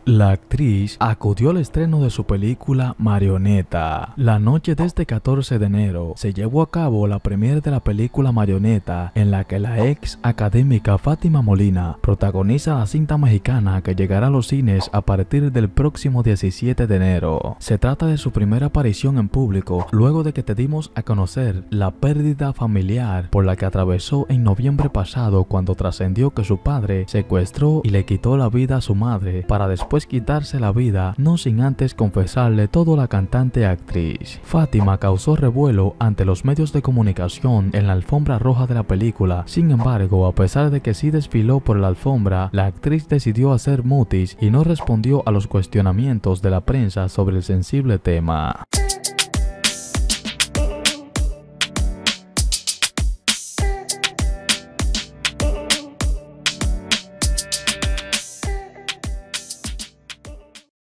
La actriz acudió al estreno de su película Marioneta. La noche de este 14 de enero se llevó a cabo la premiere de la película Marioneta, en la que la ex académica Fátima Molina protagoniza la cinta mexicana que llegará a los cines a partir del próximo 17 de enero. Se trata de su primera aparición en público luego de que te dimos a conocer la pérdida familiar por la que atravesó en noviembre pasado, cuando trascendió que su padre secuestró y le quitó la vida a su madre para después quitarse la vida, no sin antes confesarle todo a la cantante actriz. Fátima causó revuelo ante los medios de comunicación en la alfombra roja de la película. Sin embargo, a pesar de que sí desfiló por la alfombra, la actriz decidió hacer mutis y no respondió a los cuestionamientos de la prensa sobre el sensible tema.